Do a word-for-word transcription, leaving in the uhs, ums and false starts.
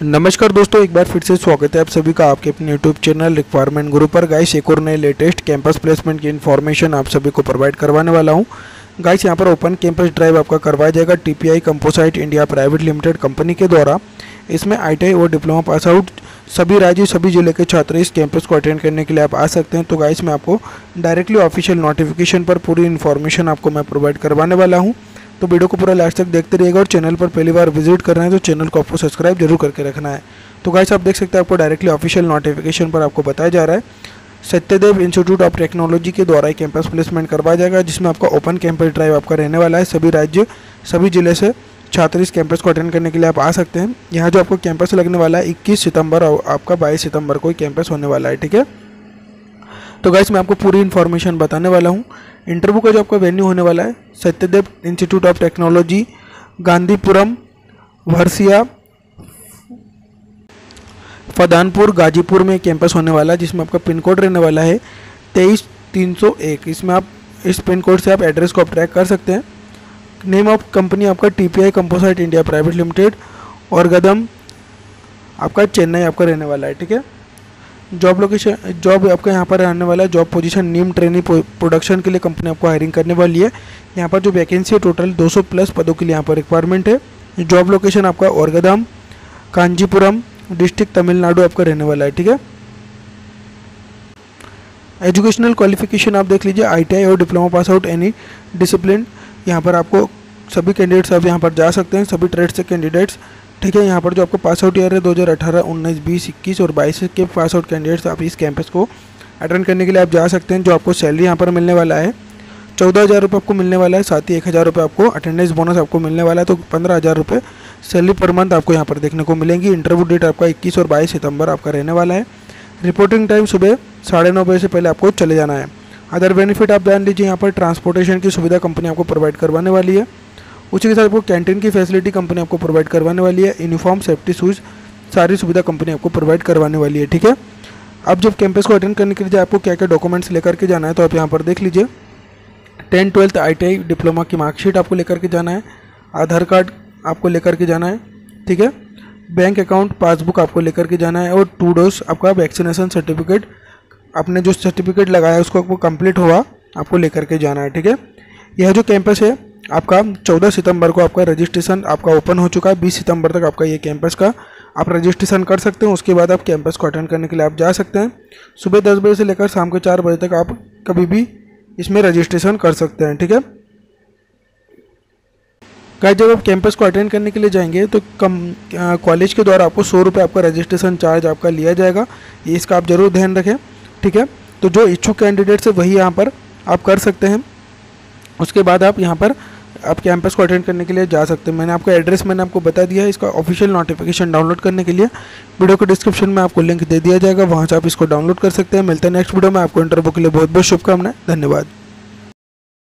नमस्कार दोस्तों, एक बार फिर से स्वागत है आप सभी का आपके अपने यूट्यूब चैनल रिक्वायरमेंट गुरु पर। गाइस, एक और नए लेटेस्ट कैंपस प्लेसमेंट की इन्फॉर्मेशन आप सभी को प्रोवाइड करवाने वाला हूं। गाइस, यहां पर ओपन कैंपस ड्राइव आपका करवाया जाएगा TPI composite India private limited company के द्वारा। इसमें आईटीआई और डिप्लोमा पास आउट सभी राज्य सभी जिले के छात्र इस कैंपस को अटेंड करने के लिए आप आ सकते हैं। तो गाइस, मैं आपको डायरेक्टली ऑफिशियल नोटिफिकेशन पर पूरी इन्फॉर्मेशन आपको मैं प्रोवाइड करवाने वाला हूँ। तो वीडियो को पूरा लास्ट तक देखते रहिएगा और चैनल पर पहली बार विजिट कर रहे हैं तो चैनल को आपको सब्सक्राइब जरूर करके रखना है। तो गाइस, आप देख सकते हैं आपको डायरेक्टली ऑफिशियल नोटिफिकेशन पर आपको बताया जा रहा है सत्यदेव इंस्टीट्यूट ऑफ टेक्नोलॉजी के द्वारा एक कैंपस प्लेसमेंट करवाया जाएगा, जिसमें आपका ओपन कैंपस ड्राइव आपका रहने वाला है। सभी राज्य सभी जिले से छात्र इस कैंपस को अटेंड करने के लिए आप आ सकते हैं। यहाँ जो आपको कैंपस लगने वाला है इक्कीस सितंबर और आपका बाईस सितंबर को कैंपस होने वाला है। ठीक है, तो गाइस मैं आपको पूरी इन्फॉर्मेशन बताने वाला हूँ। इंटरव्यू का जो आपका वेन्यू होने वाला है Satyadev institute of technology Gandhipuram Varsiya Fadanpur Ghazipur में कैंपस होने वाला है, जिसमें आपका पिन कोड रहने वाला है तेईस तीन सौ एक। इसमें आप इस पिन कोड से आप एड्रेस को आप ट्रैक कर सकते हैं। नेम ऑफ कंपनी आपका TPI composite India private limited और गदम आपका चेन्नई आपका रहने वाला है। ठीक है, जॉब लोकेशन जॉब आपका यहाँ पर रहने वाला है। Job position name trainee production के लिए कंपनी आपको हायरिंग करने वाली है। यहाँ पर जो वैकेंसी है टोटल दो सौ प्लस पदों के लिए यहाँ पर रिक्वायरमेंट है। जॉब लोकेशन आपका औरगदम कांजीपुरम डिस्ट्रिक्ट तमिलनाडु आपका रहने वाला है। ठीक है, एजुकेशनल क्वालिफिकेशन आप देख लीजिए आईटीआई और diploma pass out any discipline. यहाँ पर आपको सभी कैंडिडेट्स आप यहाँ पर जा सकते हैं, सभी ट्रेड से कैंडिडेट्स। ठीक है, यहाँ पर जो आपको पास आउट ईयर है दो हज़ार अठारह, उन्नीस, बीस, इक्कीस और बाईस के पास आउट कैंडिडेट्स आप इस कैंपस को अटेंड करने के लिए आप जा सकते हैं। जो आपको सैलरी यहाँ पर मिलने वाला है चौदह हज़ार रुपये आपको मिलने वाला है, साथ ही एक हज़ार रुपये आपको अटेंडेंस बोनस आपको मिलने वाला है। तो पंद्रह हज़ार रुपये सैलरी पर मंथ आपको यहाँ पर देखने को मिलेंगी। इंटरव्यू डेट आपका इक्कीस और बाईस सितंबर आपका रहने वाला है। रिपोर्टिंग टाइम सुबह साढ़े नौ बजे से पहले आपको चले जाना है। अदर बेनिफिट आप जान लीजिए, यहाँ पर ट्रांसपोर्टेशन की सुविधा कंपनी आपको प्रोवाइड करवाने वाली है। उसी के साथ आपको कैंटीन की फैसिलिटी कंपनी आपको प्रोवाइड करवाने वाली है। यूनिफॉर्म, सेफ्टी शूज़ सारी सुविधा कंपनी आपको प्रोवाइड करवाने वाली है। ठीक है, अब जब कैंपस को अटेंड करने के लिए आपको क्या क्या डॉक्यूमेंट्स लेकर के जाना है तो आप यहाँ पर देख लीजिए। टेंथ ट्वेल्थ आईटीआई डिप्लोमा की मार्कशीट आपको लेकर के जाना है। आधार कार्ड आपको लेकर के जाना है। ठीक है, बैंक अकाउंट पासबुक आपको लेकर के जाना है और टू डोज आपका वैक्सीनेशन सर्टिफिकेट, आपने जो सर्टिफिकेट लगाया है उसको आपको कंप्लीट हुआ आपको लेकर के जाना है। ठीक है, यह जो कैंपस है आपका चौदह सितंबर को आपका रजिस्ट्रेशन आपका ओपन हो चुका है। बीस सितंबर तक आपका ये कैंपस का आप रजिस्ट्रेशन कर सकते हैं। उसके बाद आप कैंपस को अटेंड करने के लिए आप जा सकते हैं। सुबह दस बजे से लेकर शाम के चार बजे तक आप कभी भी इसमें रजिस्ट्रेशन कर सकते हैं। ठीक है गाइस, जब आप कैंपस को अटेंड करने के लिए जाएंगे तो कम कॉलेज के द्वारा आपको सौ रुपये आपका रजिस्ट्रेशन चार्ज आपका लिया जाएगा, ये इसका आप जरूर ध्यान रखें। ठीक है, तो जो इच्छुक कैंडिडेट्स है वही यहाँ पर आप कर सकते हैं। उसके बाद आप यहाँ पर आप कैंपस को अटेंड करने के लिए जा सकते हैं। मैंने आपको एड्रेस मैंने आपको बता दिया है। इसका ऑफिशियल नोटिफिकेशन डाउनलोड करने के लिए वीडियो के डिस्क्रिप्शन में आपको लिंक दे दिया जाएगा, वहाँ से आप इसको डाउनलोड कर सकते हैं। मिलते हैं नेक्स्ट वीडियो में। आपको इंटरव्यू के लिए बहुत बहुत शुभकामनाएं। धन्यवाद।